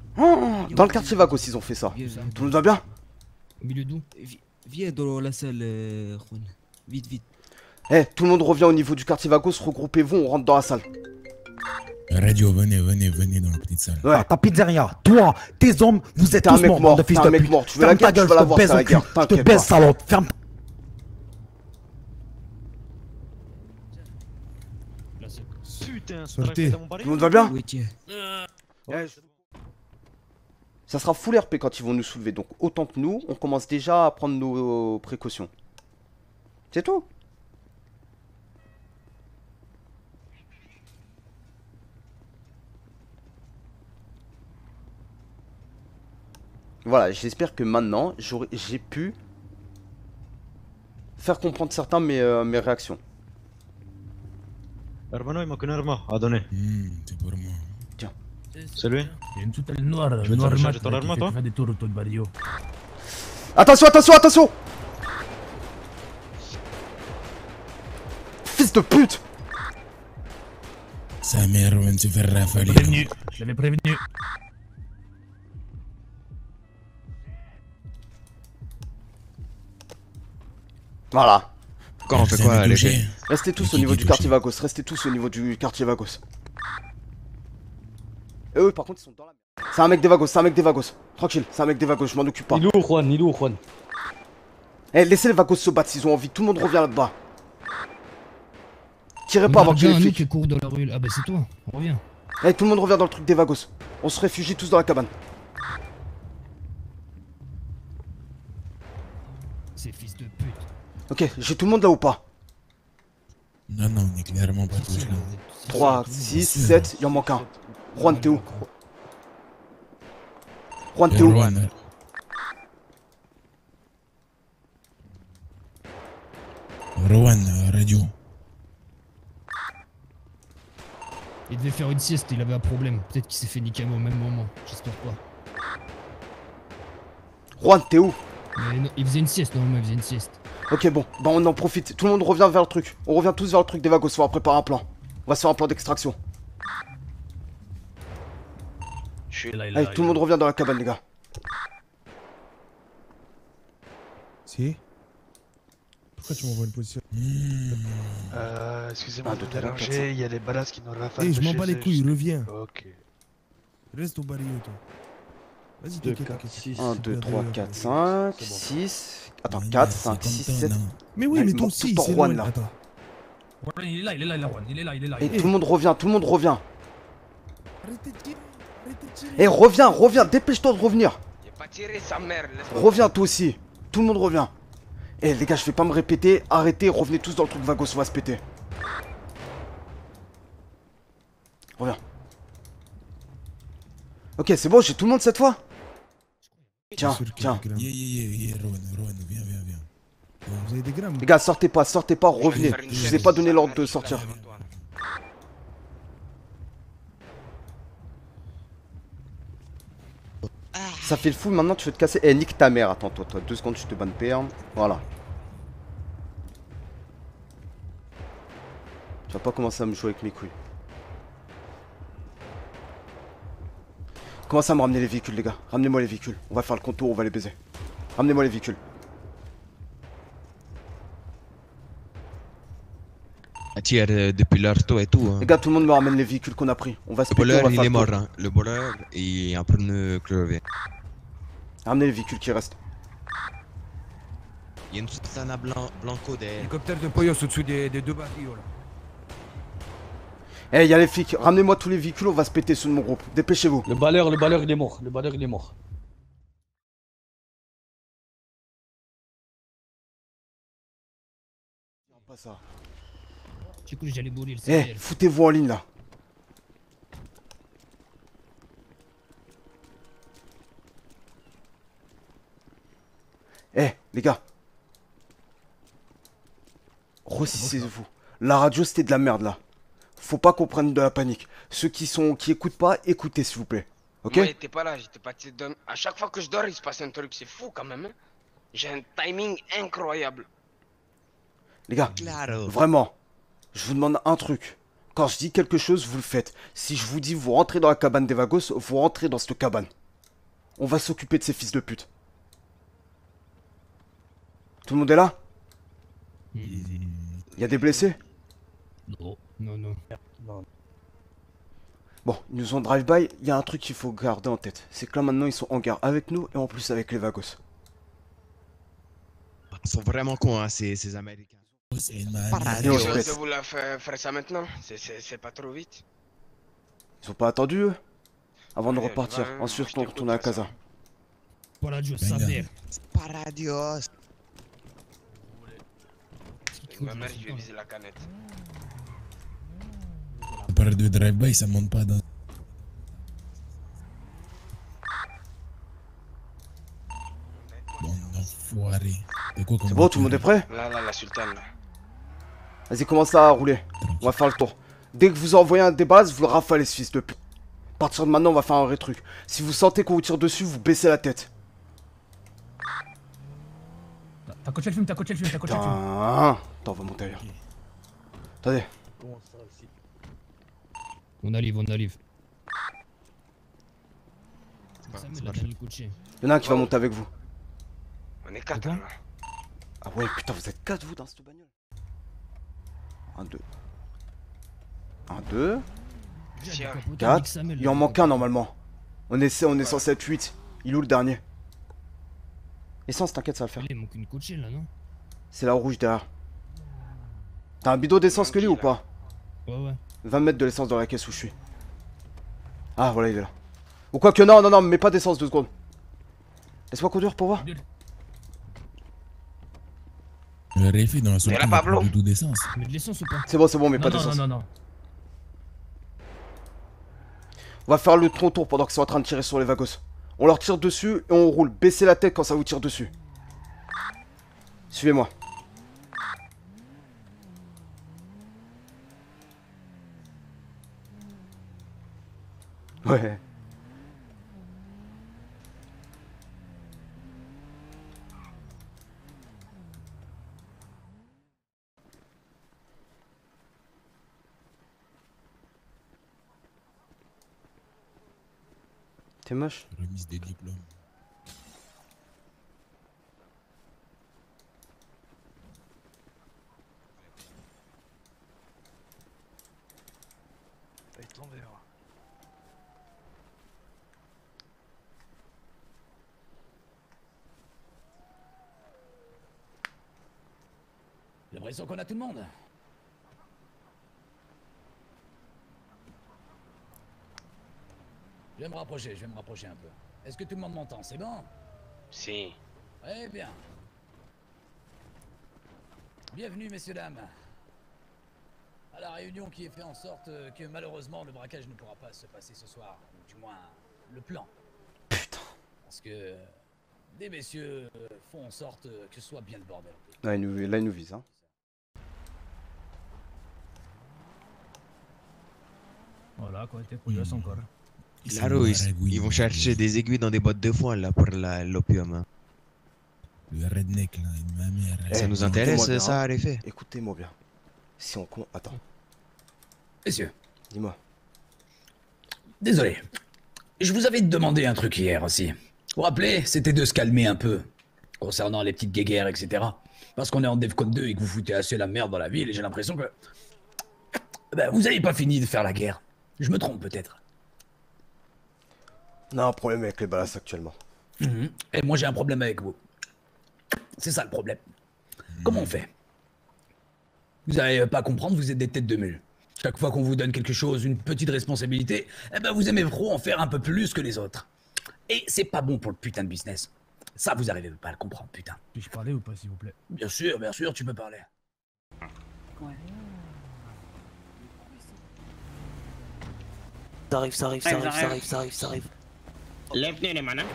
Oh, dans le quartier Vagos, ils ont fait ça. Tout le monde va bien? Au milieu d'où? Viens dans la salle, Juan. Vite, vite. Eh, tout le monde revient au niveau du quartier Vagos, regroupez-vous, on rentre dans la salle. Radio, venez dans la petite salle. Ouais. Ta pizzeria, toi, tes hommes, vous êtes T'es un tous mec morts, mort, de fils t'es de un mec pute. mort. Tu veux la Ferme ta guerre, tu gueule, vas la je te voir, baise ça, la au cul. guerre. Je te T'inquiète baise, pas. salope. Ferme ta... Putain, Sortez. Tout le monde va bien? Oui, tiens. Ça sera full RP quand ils vont nous soulever, donc autant que nous, on commence déjà à prendre nos précautions. C'est tout. Voilà, j'espère que maintenant, j'ai pu faire comprendre certains mes réactions. Hermano, il manque une arme à donner. C'est pour moi. C'est lui? Il y a une toute noire, Je vais te noire recharger mat ton arme, qui toi? fait des tours autour de Barrio. Attention, attention, attention! Fils de pute! Sa mère, on se fait rafaler. Prévenu, je l'avais prévenu. Voilà. Quand on fait quoi, les gars? Restez tous Qui au niveau est du touché? quartier Vagos. Restez tous au niveau du quartier Vagos. Et eux, par contre, ils sont dans la merde. C'est un mec des Vagos, c'est un mec des Vagos. Tranquille, c'est un mec des Vagos, je m'en occupe pas. Il est où, Juan? Il est où, Juan? Eh, laissez les Vagos se battre s'ils ont envie. Tout le monde revient là-bas. Tirez pas avant qu'il y ait les nous flics. qui court dans la rue. Ah bah c'est toi, reviens. Eh, tout le monde revient dans le truc des Vagos. On se réfugie tous dans la cabane. Ces fils de pute. Ok, j'ai tout le monde là ou pas? Non, on est clairement pas tous là. 3, 6, 7, il en manque un. Juan, t'es où? Juan, t'es où? Rowan, radio. Il devait faire une sieste, il avait un problème. Peut-être qu'il s'est fait niquer au même moment. J'espère pas. Juan, t'es où? Mais non, il faisait une sieste, normalement, il faisait une sieste. Ok, bon, bah on en profite. Tout le monde revient vers le truc. On revient tous vers le truc des Vagos. On va préparer un plan. On va se faire un plan d'extraction. Allez, tout le monde revient dans la cabane, les gars. Si. Pourquoi tu m'envoies une position? Excusez-moi Un, de deux, vous trois, quatre, déranger, cinq. il y a des balades qui nous rafalent. Eh, je m'en bats les couilles, reviens. Ok. Reste au barrio, toi. Vas-y, Deux, t'inquiète, quatre, t'inquiète. six. 1, 2, 3, 4, 5, 6. Attends, Ouais, 4, c'est 5, comme 6, toi, 7. non. Mais oui, Ouais, mais il toi manque aussi, tout le c'est temps Juan, loin. là. Attends. Il est là, Juan. Il est là. Et tout le monde revient, tout le monde revient. Arrêtez de tirer, arrêtez de tirer. Eh, reviens, dépêche-toi de revenir. J'ai pas tiré sa mère, Reviens toi aussi. Tout le monde revient. Eh les gars, je vais pas me répéter. Arrêtez, revenez tous dans le truc Vagos, on va se péter. Reviens. Ok, c'est bon, j'ai tout le monde cette fois. Tiens, tiens. Rowan, viens. Vous avez des grammes? Les gars, sortez pas, revenez. Je vous ai pas donné l'ordre de sortir. Ça fait le fou, maintenant tu veux te casser. Eh, nique ta mère. Attends, toi, 2 secondes, je te banne perme. Voilà. Tu vas pas commencer à me jouer avec mes couilles. Commencez à me ramener les véhicules, les gars. Ramenez-moi les véhicules. On va faire le contour, on va les baiser. Ramenez-moi les véhicules. Un tir depuis l'arto et tout. Les gars, tout le monde me ramène les véhicules qu'on a pris. On va se Le péter, on voleur, va il faire est le mort. tour. Hein. Le voleur est en train de crever. Ramenez les véhicules qui restent. Il y a une Susana Blanco derrière. Hélicoptère de Poyos au-dessous des deux barrios là. Eh, y'a les flics. Ramenez-moi tous les véhicules, on va se péter sous mon groupe. Dépêchez-vous. Le baleur, il est mort. Le baleur, il est mort. Pas ça. Du coup, j'allais mourir le Eh, ciel. foutez-vous en ligne là. Eh, les gars. Ressissez-vous. La radio, c'était de la merde là. Faut pas qu'on prenne de la panique. Ceux qui écoutent pas, écoutez s'il vous plaît. Ok? Moi, j'étais pas là, j'étais pas. À chaque fois que je dors, il se passe un truc, c'est fou quand même. Hein. J'ai un timing incroyable. Les gars, vraiment, je vous demande un truc. Quand je dis quelque chose, vous le faites. Si je vous dis vous rentrez dans la cabane des Vagos, vous rentrez dans cette cabane. On va s'occuper de ces fils de pute. Tout le monde est là? Y a des blessés? Non, non, non. Bon, ils nous ont drive-by, il y a un truc qu'il faut garder en tête. C'est que là maintenant ils sont en guerre avec nous et en plus avec les Vagos. Ils sont vraiment cons, hein, ces Américains. C'est une Et on se pète. Vous la faire ça maintenant? C'est pas trop vite? Ils ont pas attendu eux? Avant de Allez, repartir. va, Ensuite je on t'écoute, retourne à de toute casa. Voilà, Dieu, sa mère. Paradios. Ma mère, je vais viser la canette. On parle de drive-by, ça monte pas dans... Bon, enfoiré. C'est quoi comme C'est bon, tout le monde est prêt? Là, la sultane, là. Vas-y, commence à rouler. On va faire le tour. Dès que vous envoyez des bases, vous le rafalez ce fils de pute. À partir de maintenant, on va faire un vrai truc. Si vous sentez qu'on vous tire dessus, vous baissez la tête. T'as coaché le film, t'as coaché le film, t'as coaché le film. Putain. Attends, on va monter ailleurs. Attendez. On arrive, on arrive. bon, Samuel c'est a parfait. bien coaché. Il y en a un qui va monter avec vous. On est 4 Quoi? là. Ah ouais, putain, vous êtes 4 vous dans cette bagnole. 1, 2. 1, 2. Tiens. 4. Il en manque un normalement. On est censé être 8. Il est où le dernier? Essence, t'inquiète, ça va le faire. Il manque une coachée là, non? C'est la rouge derrière. T'as un bidon d'essence que lui ou pas? Ouais, ouais. 20 mètres de l'essence dans la caisse où je suis. Ah voilà, il est là. Ou quoi que non, non, non, mets pas d'essence 2 secondes. Laisse-moi conduire pour voir. Le réfi dans la sortie, là, il y a Pablo. plus du tout d'essence. Mais de l'essence ou pas? C'est bon, mais Non, pas non, d'essence. non, non, non. On va faire le tour pendant qu'ils sont en train de tirer sur les Vagos. On leur tire dessus et on roule. Baissez la tête quand ça vous tire dessus. Suivez-moi. Ouais. T'es moche? Remise des diplômes. J'ai l'impression qu'on a tout le monde. Je vais me rapprocher un peu. Est-ce que tout le monde m'entend? C'est bon? Si. Très bien. Bienvenue, messieurs, dames. À la réunion qui est fait en sorte que malheureusement le braquage ne pourra pas se passer ce soir. Ou du moins, le plan. Putain. Parce que des messieurs font en sorte que ce soit bien le bordel. Là, il nous vise, hein. Voilà, quoi, t'es curieuse encore. Claro, ils vont chercher des aiguilles dans des bottes de foin là pour l'opium. Hein. Le redneck là, ma mère. Ça nous écoutez-moi intéresse bien. ça, en effet. Écoutez-moi bien. Si on compte... Attends, Messieurs, dis-moi. désolé. Je vous avais demandé un truc hier aussi. Vous vous rappelez, c'était de se calmer un peu. Concernant les petites guéguerres, etc. Parce qu'on est en Defcon 2 et que vous foutez assez la merde dans la ville et j'ai l'impression que... Ben, vous avez pas fini de faire la guerre. Je me trompe peut-être. On a un problème avec les balasses actuellement. Et moi j'ai un problème avec vous. C'est ça le problème. Comment on fait? Vous n'allez pas comprendre, vous êtes des têtes de mule. Chaque fois qu'on vous donne quelque chose, une petite responsabilité, eh ben vous aimez trop en faire un peu plus que les autres. Et c'est pas bon pour le putain de business. Ça, vous arrivez pas à le comprendre, putain. Puis-je parler ou pas, s'il vous plaît? Bien sûr, tu peux parler. Ouais. Ça arrive. Lève-les les mains.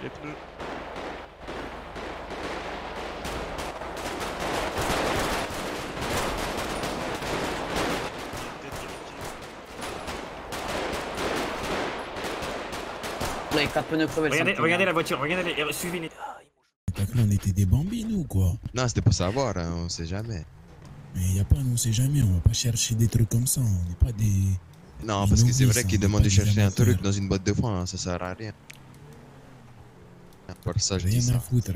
Les 4 pneus crevés. Regardez la voiture, regardez, suivez-les. T'as cru on était des bambines ou quoi? Non, c'était pour savoir, hein, on sait jamais. Mais y a pas, on sait jamais, on va pas chercher des trucs comme ça, on n'est pas des... Non, parce que c'est vrai novices, qu'ils on n'est demandent pas de des chercher un amateurs. truc dans une boîte de foin, hein, ça sert à rien. Pour ça, je dis Rien ça. à foutre.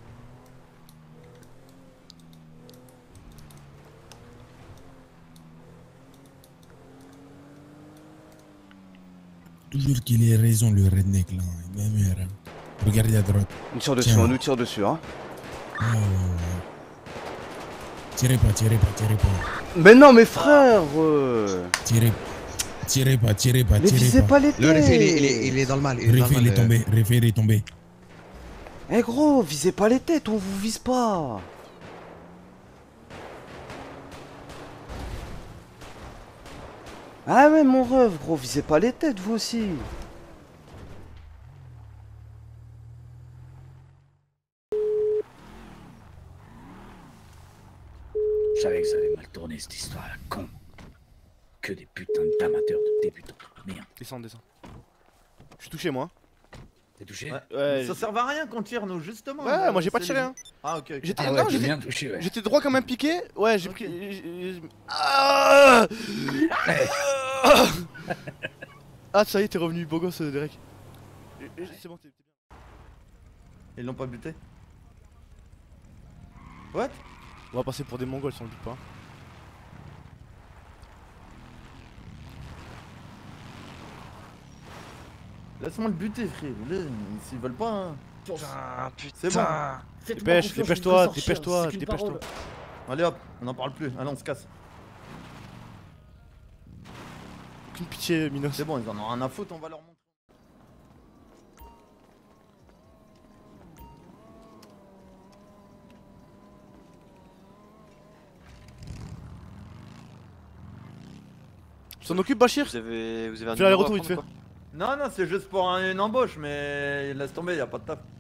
Toujours qu'il ait raison, le redneck là. Il m'a mère. Regardez à droite. On tire dessus, Tiens. on nous tire dessus, hein. Oh. Tirez pas, tirez pas, tirez pas. Mais non, mais frère Tirez pas, tirez pas, Mais tirez visez pas. pas les têtes. Le réfé, il est dans le mal. Il est dans Réfé, le il est mal, tombé. Réfé, il est tombé. Eh gros, visez pas les têtes, on vous vise pas. Ah ouais, mon rêve, gros, visez pas les têtes, vous aussi. Je savais que ça allait mal tourner cette histoire à la con. Que des putains d'amateurs de débutants. Merde. Descends, descends. Je suis touché, moi. T'es touché? Ouais. Ça sert à rien qu'on tire, nous, justement. Ouais, moi j'ai pas tiré, hein. Ah, ok. J'étais Ah ouais, non, t'es bien touché, ouais. j'étais droit comme un piqué. Ouais, j'ai pris. Ah, ah, ça y est, t'es revenu, beau gosse, Derek. C'est bon, t'es bien. Ils l'ont pas buté? What? On va passer pour des mongols si on le bute pas. Laisse-moi le buter, frère. S'ils veulent pas, hein. Putain, C'est bon. Dépêche, dépêche-toi, dépêche-toi, dépêche-toi. Allez hop, on n'en parle plus. Allez, on se casse. Aucune pitié, Minos. C'est bon, ils en ont rien à foutre, on va leur montrer. Tu t'en occupes, Bachir? Vous avez un Fais numéro l'aller-retour à vite fait. prendre, Non, non, c'est juste pour une embauche, mais laisse tomber, y a pas de taf.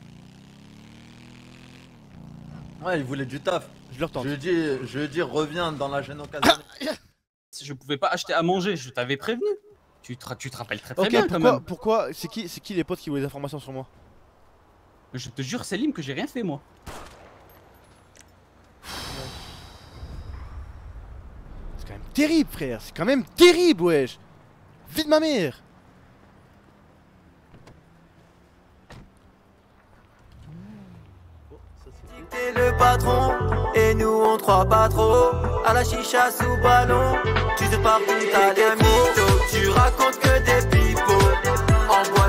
Ouais, il voulait du taf. Je leur tente. Je lui ai dit, reviens dans la gêne occasionnelle. Si je pouvais pas acheter à manger, je t'avais prévenu. Tu te rappelles très très Ok, bien quand même. pourquoi c'est qui les potes qui ont les informations sur moi? Je te jure, Selim, que j'ai rien fait moi. C'est quand même terrible, frère. C'est quand même terrible, wesh. Vie de ma mère. T'es le patron, et nous on te croit pas trop. À la chicha sous ballon, tu te parles où t'as des mythos. Tu racontes que des pipeaux.